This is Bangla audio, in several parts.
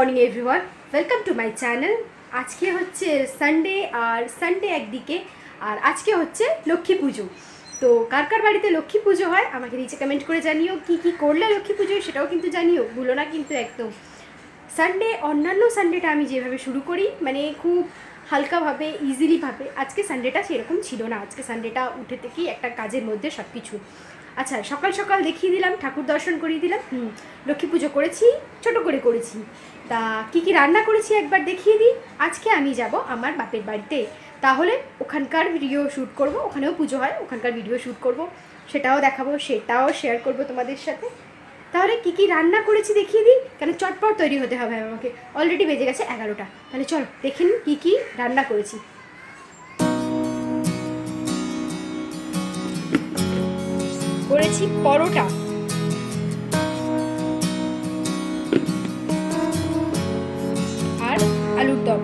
Morning everyone, welcome to my channel. আজকে হচ্ছে সানডে, আর সানডে একদিকে, আর আজকে হচ্ছে লক্ষ্মী পুজো। তো কার কার বাড়িতে লক্ষ্মী পুজো হয় আমাকে নিচে কমেন্ট করে জানিও। কি কি করলে লক্ষ্মী পুজো সেটাও কিন্তু জানিও, ভুলো না কিন্তু একদম। সানডে, অন্যান্য সানডেটা আমি যেভাবে শুরু করি, মানে খুব হালকাভাবে, ইজিলিভাবে, আজকে সানডেটা সেরকম ছিল না। আজকে সানডেটা উঠে থেকেই একটা কাজের মধ্যে সব কিছু। আচ্ছা, সকাল সকাল দেখিয়ে দিলাম, ঠাকুর দর্শন করিয়ে দিলাম, লক্ষ্মী পুজো করেছি, ছোট করে করেছি। তা কি কি রান্না করেছি একবার দেখিয়ে দিই। আজকে আমি যাব আমার বাপের বাড়িতে, তাহলে ওখানকার ভিডিও শ্যুট করব। ওখানেও পুজো হয়, ওখানকার ভিডিও শ্যুট করব, সেটাও দেখাবো, সেটাও শেয়ার করব তোমাদের সাথে। তাহলে কি কি রান্না করেছি দেখিয়ে দিই, কেন চটপট তৈরি হতে হবে আমাকে। অলরেডি বেজে গেছে 11টা। তাহলে চলো দেখে নিন কী কী রান্না করেছি। করেছি পরোটা, আর আলুর দম।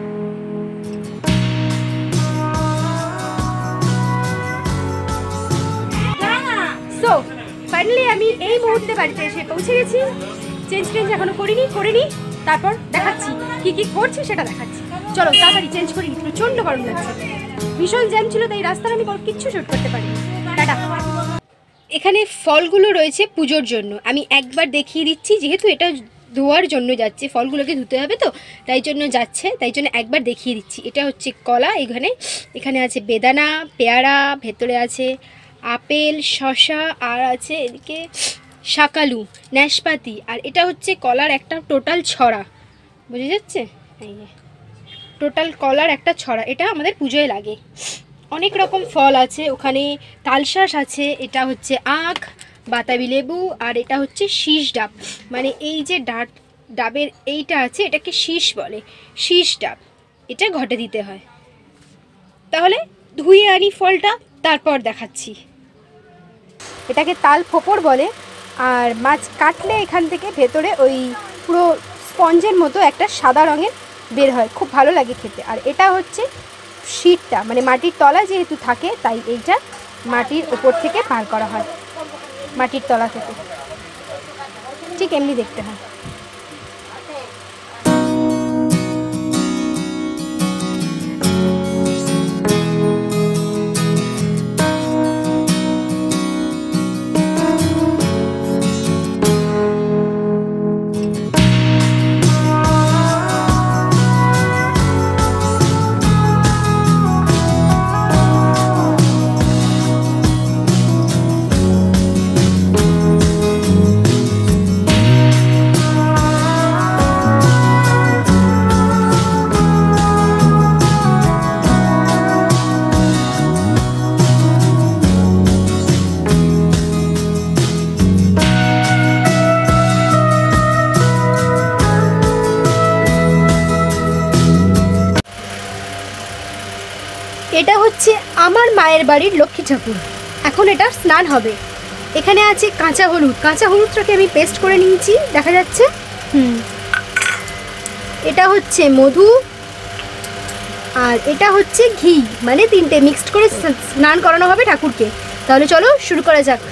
সো ফাইনালি আমি এই মুহূর্তে বাড়িতে এসে পৌঁছে গেছি। চেঞ্জ এখনো করিনি, তারপর দেখাচ্ছি কি কি করছি, সেটা দেখাচ্ছি। চলো তাড়াতাড়ি চেঞ্জ করি, প্রচণ্ড গরম লাগছে, ভীষণ জ্যাম ছিল, তাই রাস্তায় আমি কিচ্ছু শুট করতে পারিনি। টাটা। এখানে ফলগুলো রয়েছে পুজোর জন্য, আমি একবার দেখিয়ে দিচ্ছি, যেহেতু এটা ধোয়ার জন্য যাচ্ছে, ফলগুলোকে ধুতে হবে তো, তাই জন্য যাচ্ছে, তাই জন্য একবার দেখিয়ে দিচ্ছি। এটা হচ্ছে কলা, এখানে আছে বেদানা, পেয়ারা, ভেতরে আছে আপেল, শসা, আর আছে এদিকে শাকালু, নাশপাতি, আর এটা হচ্ছে কলার একটা টোটাল ছড়া, বুঝে যাচ্ছে? এই যে টোটাল কলার একটা ছড়া, এটা আমাদের পুজোয় লাগে। অনেক রকম ফল আছে, ওখানে তালশাঁস আছে, এটা হচ্ছে আখ, বাতাবি লেবু, আর এটা হচ্ছে শীষ ডাব, মানে এই যে ডাবের এইটা আছে, এটাকে শীষ বলে, শীষ ডাব, এটা ঘটে দিতে হয়। তাহলে ধুয়ে আনি ফলটা, তারপর দেখাচ্ছি। এটাকে তাল ফোপর বলে, আর মাছ কাটলে এখান থেকে ভেতরে ওই পুরো স্পঞ্জের মতো একটা সাদা রঙের বের হয়, খুব ভালো লাগে খেতে। আর এটা হচ্ছে শীতটা, মানে মাটির তলা যেহেতু থাকে, তাই এইটা মাটির ওপর থেকে পার করা হয়, মাটির তলা থেকে, ঠিক এমনি দেখতে হয়। এটা হচ্ছে আমার মায়ের বাড়ির লক্ষ্মী ঠাকুর, এখন এটা স্নান হবে। এখানে আছে কাঁচা হলুদটাকে আমি পেস্ট করে নিয়েছি, দেখা যাচ্ছে। এটা হচ্ছে মধু, আর এটা হচ্ছে ঘি, মানে তিনটে মিক্সড করে স্নান করানো হবে ঠাকুরকে। তাহলে চলো শুরু করা যাক।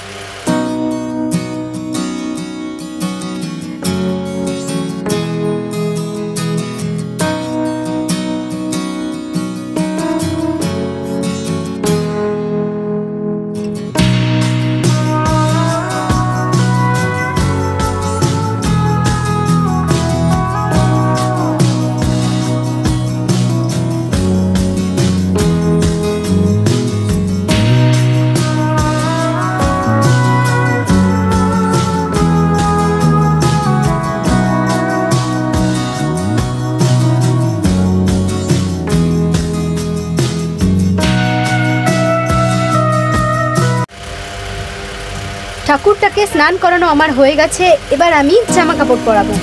ঠাকুরটাকে স্নান করানো আমার হয়ে গেছে, এবার আমি জামা কাপড় পরাবো।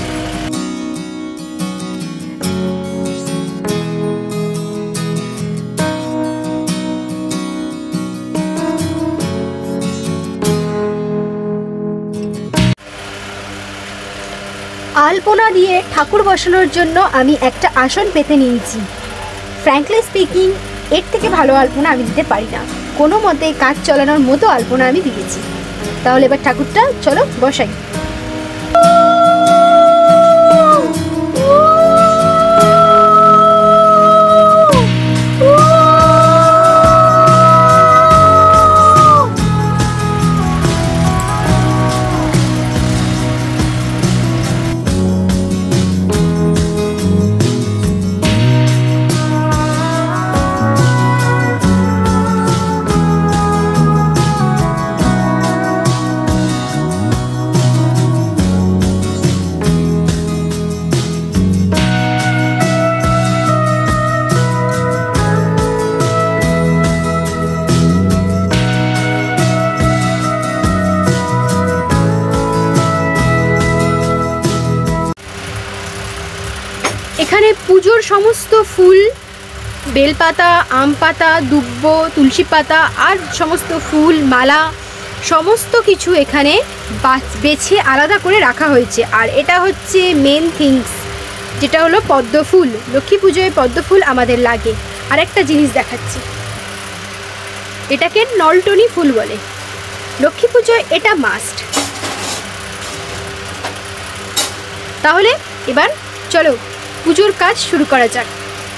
আলপনা দিয়ে ঠাকুর বসানোর জন্য আমি একটা আসন পেতে নিয়েছি। ফ্র্যাঙ্কলি স্পিকিং, এর থেকে ভালো আলপনা আমি দিতে পারি না, কোনো মতে কাজ চালানোর মতো আলপনা আমি দিয়েছি। তাহলে এবার ঠাকুরটা চলো বসাই। পুজোর সমস্ত ফুল, বেলপাতা, আম পাতা, দুব্ব, তুলসী পাতা আর সমস্ত ফুল মালা সমস্ত কিছু এখানে বেছে আলাদা করে রাখা হয়েছে। আর এটা হচ্ছে মেন থিংস, যেটা হলো পদ্ম ফুল। লক্ষ্মী পুজোয় পদ্ম ফুল আমাদের লাগে। আর একটা জিনিস দেখাচ্ছি, এটাকে নলটনি ফুল বলে। লক্ষ্মী পুজোয় এটা মাস্ট। তাহলে এবার চলো পুজোর কাজ শুরু করা যাক।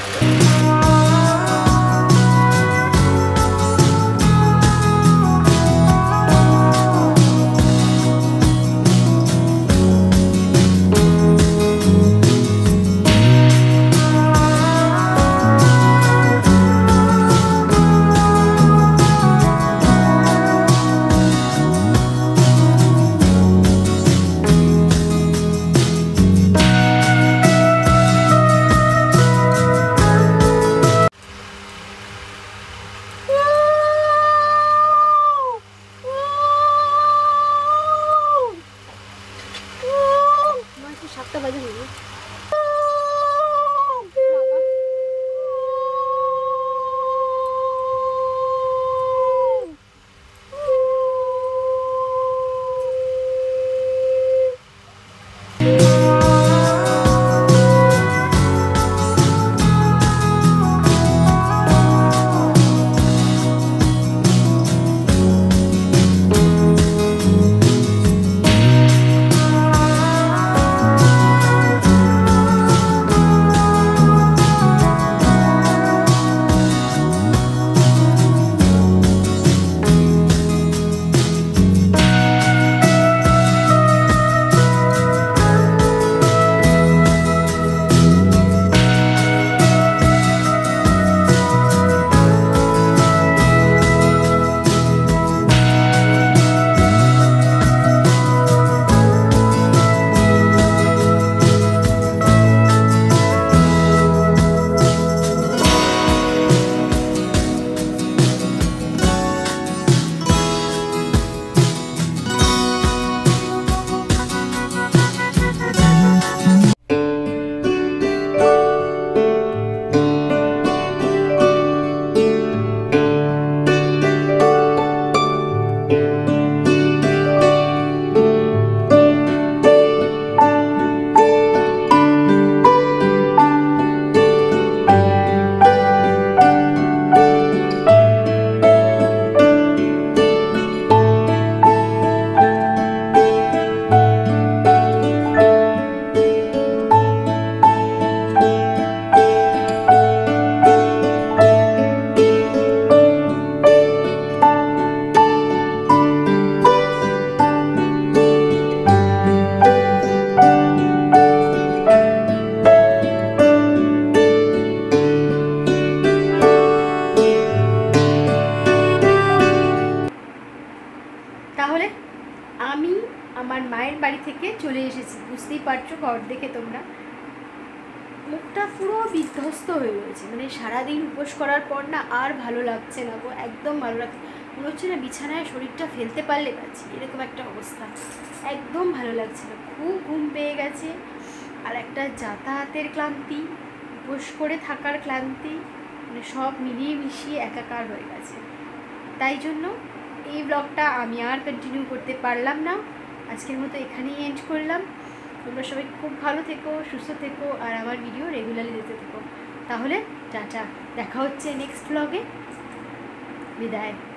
তাহলে আমি আমার মায়ের বাড়ি থেকে চলে এসেছি। বুঝতেই পারছো ঘর দেখে তোমরা, মুখটা পুরো বিধ্বস্ত হয়ে রয়েছে। মানে সারাদিন উপোস করার পর না আর ভালো লাগছে না গো, একদম ভালো লাগছে। মনে হচ্ছে না বিছানায় শরীরটা ফেলতে পারলে বাঁচি, এরকম একটা অবস্থা। একদম ভালো লাগছে না, খুব ঘুম পেয়ে গেছে। আর একটা যাতায়াতের ক্লান্তি, উপোস করে থাকার ক্লান্তি, মানে সব মিলিয়ে মিশিয়ে একাকার হয়ে গেছে। তাই জন্য এই ব্লগটা আমি আর কন্টিনিউ করতে পারলাম না, আজকের মতো এখানেই এন্ড করলাম। তোমরা সবাই খুব ভালো থেকো, সুস্থ থেকো, আর আমার ভিডিও রেগুলারলি দেখতে থেকো। তাহলে টাটা, দেখা হচ্ছে নেক্সট ব্লগে। বিদায়।